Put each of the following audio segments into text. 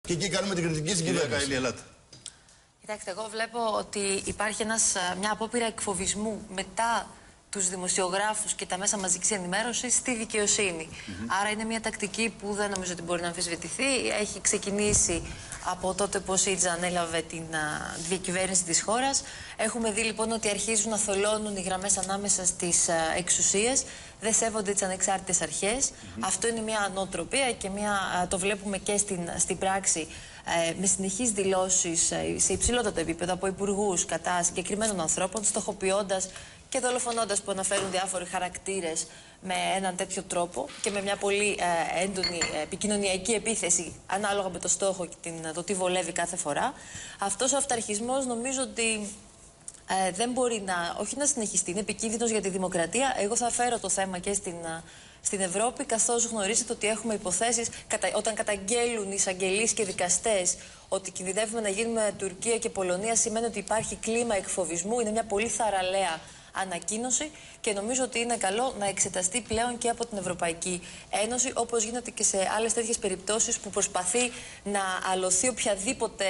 Και εκεί κάνουμε την κριτική στην κυβέρνηση. Κοιτάξτε, εγώ βλέπω ότι υπάρχει μια απόπειρα εκφοβισμού μετά τους δημοσιογράφους και τα μέσα μαζικής ενημέρωσης στη δικαιοσύνη. Άρα είναι μια τακτική που δεν νομίζω ότι μπορεί να αμφισβητηθεί. Έχει ξεκινήσει από τότε που ο ΣΥΡΙΖΑ ανέλαβε την διακυβέρνηση της χώρας. Έχουμε δει λοιπόν ότι αρχίζουν να θολώνουν οι γραμμές ανάμεσα στις εξουσίες, δεν σέβονται τις ανεξάρτητες αρχές. Αυτό είναι μια νοοτροπία και το βλέπουμε και στην πράξη. Με συνεχείς δηλώσεις σε υψηλότερο επίπεδο από υπουργούς κατά συγκεκριμένων ανθρώπων, στοχοποιώντας και δολοφονώντας, που αναφέρουν διάφοροι χαρακτήρες με έναν τέτοιο τρόπο και με μια πολύ έντονη επικοινωνιακή επίθεση ανάλογα με το στόχο και το τι βολεύει κάθε φορά. Αυτός ο αυταρχισμός νομίζω ότι δεν μπορεί όχι να συνεχιστεί, είναι επικίνδυνος για τη δημοκρατία. Εγώ θα φέρω το θέμα και στην Ευρώπη, καθώς γνωρίζετε ότι έχουμε υποθέσεις όταν καταγγέλουν οι εισαγγελείς και δικαστές ότι κινδυνεύουμε να γίνουμε Τουρκία και Πολωνία, σημαίνει ότι υπάρχει κλίμα εκφοβισμού. Είναι μια πολύ θαραλέα ανακοίνωση και νομίζω ότι είναι καλό να εξεταστεί πλέον και από την Ευρωπαϊκή Ένωση, όπως γίνεται και σε άλλες τέτοιες περιπτώσεις που προσπαθεί να αλωθεί οποιαδήποτε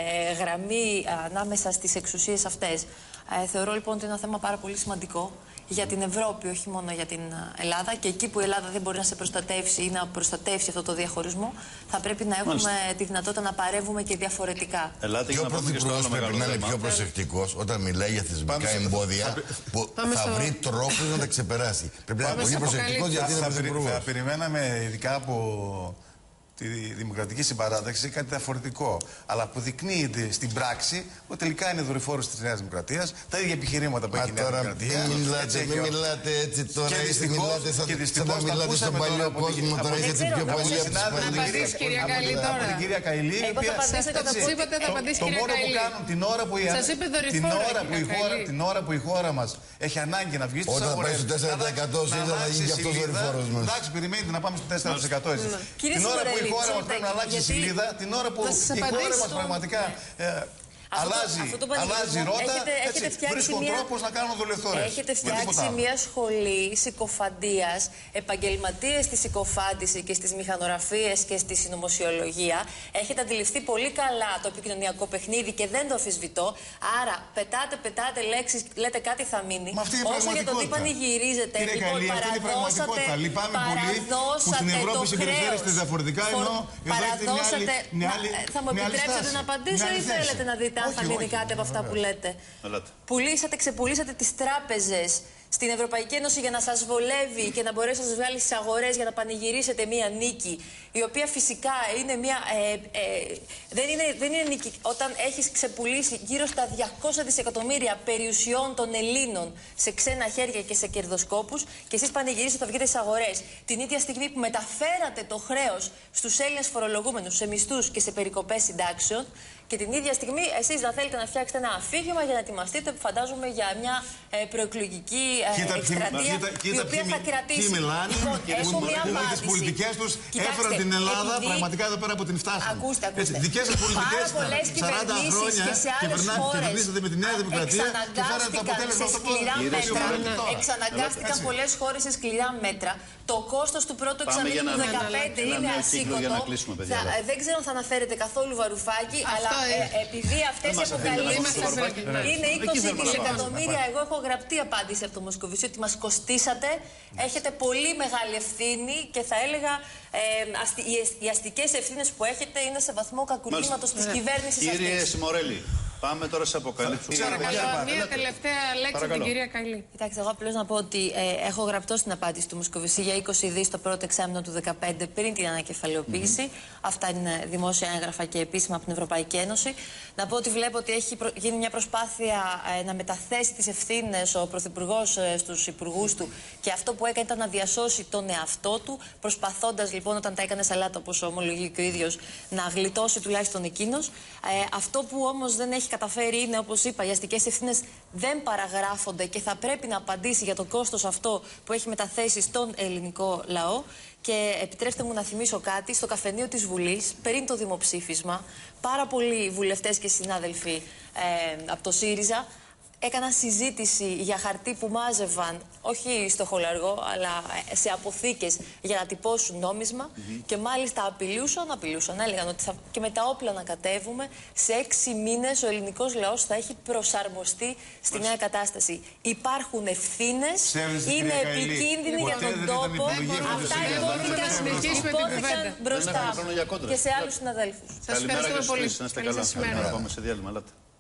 γραμμή ανάμεσα στις εξουσίες αυτές. Θεωρώ λοιπόν ότι είναι ένα θέμα πάρα πολύ σημαντικό για την Ευρώπη, όχι μόνο για την Ελλάδα. Και εκεί που η Ελλάδα δεν μπορεί να σε προστατεύσει ή να προστατεύσει αυτό το διαχωρισμό, θα πρέπει να έχουμε τη δυνατότητα να παρεύουμε και διαφορετικά. Και ο Πρωθυπουργός πρέπει να είναι πιο προσεκτικός όταν μιλάει για θεσμικά εμπόδια που θα βρει τρόπους να τα ξεπεράσει. Πρέπει να είναι πολύ προσεκτικός γιατί είναι Πρωθυπουργός. Θα περιμέναμε ειδικά από τη Δημοκρατική Συμπαράταξη κάτι διαφορετικό. Αλλά αποδεικνύεται στην πράξη ότι τελικά είναι δορυφόρος της Νέας Δημοκρατίας. Τα ίδια επιχειρήματα που έχει η Νέα Δημοκρατία. Μην μιλάτε έτσι τώρα, μιλάτε σαν να μιλάτε στον παλιό κόσμο. Τώρα έχετε πιο παλιά από απαντήσει, κυρία Καηλή, τώρα. Από την κυρία Καηλή, η οποία το μόνο που κάνουν την ώρα που η χώρα μας έχει ανάγκη να βγει στις αγορές. Όταν πάει στο 4% σίγουρα θα γίνει και αυτός δορυφόρος μας. Εντάξει, περιμένετε να πάμε στο 4% εσείς. Την ώρα που η χώρα μας πρέπει να αλλάξει σελίδα, την ώρα που η χώρα μας πραγματικά αλλάζει ρότα, βρίσκουν τρόπους να κάνουν δολιοθόρες. Έχετε φτιάξει μια σχολή συκοφαντίας, επαγγελματίες στη συκοφάντηση και στις μηχανογραφίες και στη συνωμοσιολογία. Έχετε αντιληφθεί πολύ καλά το επικοινωνιακό παιχνίδι και δεν το αμφισβητώ. Άρα, πετάτε λέξεις, λέτε κάτι θα μείνει. Όσο για το τι πανηγυρίζετε, λοιπόν, παραδώσατε στην Ευρώπη συμπεριφέρεστε διαφορετικά, ενώ θα μου επιτρέψετε να απαντήσω ή θέλετε να δείτε αν θα μείνει κάτι από αυτά που λέτε? Ξεπουλήσατε τις τράπεζες στην Ευρωπαϊκή Ένωση για να σας βολεύει και να μπορέσει να σας βγάλει στις αγορές για να πανηγυρίσετε μία νίκη, η οποία φυσικά είναι μία. Δεν είναι νίκη όταν έχεις ξεπουλήσει γύρω στα 200 δισεκατομμύρια περιουσιών των Ελλήνων σε ξένα χέρια και σε κερδοσκόπους και εσείς πανηγυρίσετε ότι θα βγείτε στις αγορές. Την ίδια στιγμή που μεταφέρατε το χρέος στους Έλληνες φορολογούμενους σε μισθούς και σε περικοπές συντάξεων. Και την ίδια στιγμή εσείς να θέλετε να φτιάξετε ένα αφήγημα για να ετοιμαστείτε, φαντάζομαι, για μια προεκλογική εκστρατεία η οποία θα κρατήσει. Έχω μια απάντηση. Τις πολιτικές τους έφεραν την Ελλάδα πραγματικά εδώ πέρα που την φτάσαμε. Ακούστε. Δικές σας πολιτικές ήταν 40 χρόνια και κυβερνήσατε με τη Νέα Δημοκρατία και φέρατε το αποτέλεσμα αυτό. Εξαναγκάστηκαν πολλές χώρες σε σκληρά μέτρα. Το κόστος του πρώτου εξαμήνου του 2015 είναι ασήκωτο. Δεν ξέρω αν θα αναφέρετε καθόλου Βαρουφάκη, αλλά επειδή αυτές οι αποκαλύψεις είναι 20 δισεκατομμύρια, εγώ έχω γραπτή απάντηση από το Μοσκοβισή ότι μας κοστίσατε, έχετε πολύ μεγάλη ευθύνη και θα έλεγα οι αστικές ευθύνες που έχετε είναι σε βαθμό κακουργήματος της κυβέρνησης αυτής. Κύριε Σιμορέλη, πάμε τώρα σε αποκαλύψεις. Μία τελευταία λέξη από την κυρία Καηλή. Κοιτάξτε, εγώ απλώς να πω ότι έχω γραπτό στην απάντηση του Μοσκοβισή για 20 δις το πρώτο εξάμηνο του 2015 πριν την ανακεφαλαιοποίηση. Αυτά είναι δημόσια έγγραφα και επίσημα από την Ευρωπαϊκή Ένωση. Να πω ότι βλέπω ότι έχει γίνει μια προσπάθεια να μεταθέσει τις ευθύνες ο Πρωθυπουργός στους υπουργούς του και αυτό που έκανε ήταν να διασώσει τον εαυτό του, προσπαθώντας λοιπόν όταν τα έκανε σαλάτα, όπως ομολογεί και ο ίδιος, να γλιτώσει τουλάχιστον εκείνος. Αυτό που όμως δεν έχει καταφέρει είναι, όπως είπα, οι αστικές ευθύνες δεν παραγράφονται και θα πρέπει να απαντήσει για το κόστος αυτό που έχει μεταθέσει στον ελληνικό λαό. Και επιτρέψτε μου να θυμίσω κάτι, στο καφενείο της Βουλής, πριν το δημοψήφισμα, πάρα πολλοί βουλευτές και συνάδελφοι από το ΣΥΡΙΖΑ έκαναν συζήτηση για χαρτί που μάζευαν, όχι στο χολαργό, αλλά σε αποθήκες για να τυπώσουν νόμισμα. Και μάλιστα απειλούσαν, έλεγαν ότι και με τα όπλα να κατέβουμε, σε 6 μήνες ο ελληνικός λαός θα έχει προσαρμοστεί στη νέα κατάσταση. Υπάρχουν ευθύνες, είναι επικίνδυνοι για τον τόπο. Αυτά υπόθηκαν μπροστά και σε άλλους συναδέλφους. Σας ευχαριστούμε πολύ. Καλημέρα και στους τρεις. Να είστε καλά. Να πάμε σε διάλειμμα.